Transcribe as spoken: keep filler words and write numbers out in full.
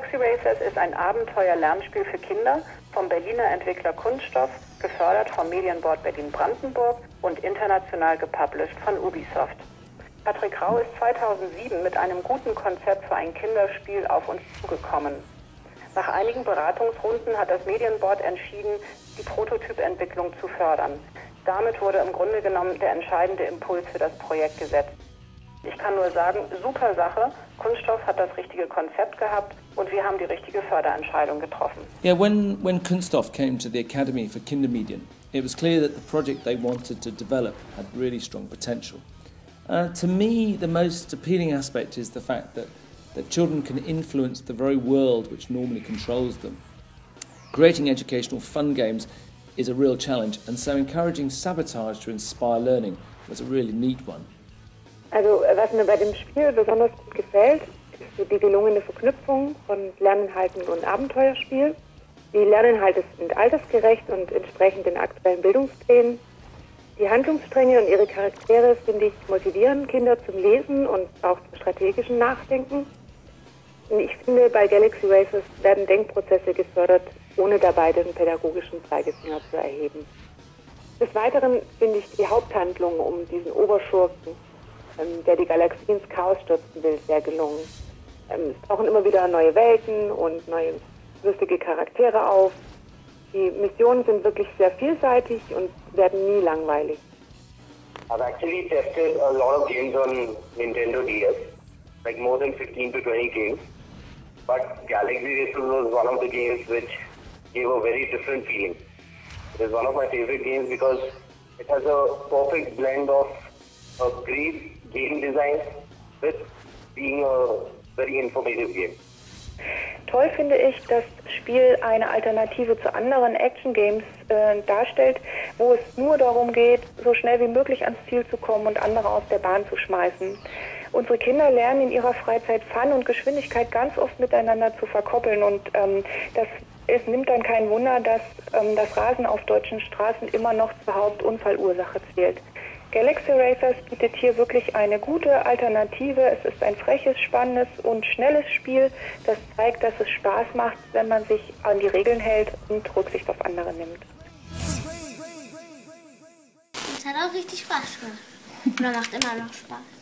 Galaxy Racers ist ein Abenteuer-Lernspiel für Kinder vom Berliner Entwickler Kunststoff, gefördert vom Medienboard Berlin-Brandenburg und international gepublished von Ubisoft. Patrick Rau ist zweitausendsieben mit einem guten Konzept für ein Kinderspiel auf uns zugekommen. Nach einigen Beratungsrunden hat das Medienboard entschieden, die Prototypentwicklung zu fördern. Damit wurde im Grunde genommen der entscheidende Impuls für das Projekt gesetzt. Ich kann nur sagen, super Sache. Kunststoff hat das richtige Konzept gehabt und wir haben die richtige Förderentscheidung getroffen. Yeah, when, when Kunststoff came to the Academy for Kindermedien, it was clear that the project they wanted to develop had really strong potential. Uh, to me, the most appealing aspect is the fact that, that children can influence the very world which normally controls them. Creating educational fun games is a real challenge, and so encouraging sabotage to inspire learning was a really neat one. Also was mir bei dem Spiel besonders gut gefällt, ist so die gelungene Verknüpfung von Lerninhalten und Abenteuerspiel. Die Lerninhalte sind altersgerecht und entsprechend den aktuellen Bildungsplänen. Die Handlungsstränge und ihre Charaktere, finde ich, motivieren Kinder zum Lesen und auch zum strategischen Nachdenken. Und ich finde, bei Galaxy Racers werden Denkprozesse gefördert, ohne dabei den pädagogischen Zeigefinger zu erheben. Des Weiteren finde ich die Haupthandlung um diesen Oberschurken, der die Galaxie ins Chaos stürzen will, sehr gelungen. Es tauchen immer wieder neue Welten und neue lustige Charaktere auf. Die Missionen sind wirklich sehr vielseitig und werden nie langweilig. I've actually tested a lot of games on Nintendo D S, like more than fifteen to twenty games. But Galaxy Racers was one of the games which gave a very different feeling. It is one of my favorite games because it has a perfect blend of a great game design with being a very informative game. Toll finde ich, dass das Spiel eine Alternative zu anderen Action-Games äh, darstellt, wo es nur darum geht, so schnell wie möglich ans Ziel zu kommen und andere aus der Bahn zu schmeißen. Unsere Kinder lernen in ihrer Freizeit Fun und Geschwindigkeit ganz oft miteinander zu verkoppeln und ähm, das, es nimmt dann kein Wunder, dass ähm, das Rasen auf deutschen Straßen immer noch zur Hauptunfallursache zählt. Galaxy Racers bietet hier wirklich eine gute Alternative. Es ist ein freches, spannendes und schnelles Spiel, das zeigt, dass es Spaß macht, wenn man sich an die Regeln hält und Rücksicht auf andere nimmt. Es hat auch richtig Spaß gemacht. Oder macht immer noch Spaß.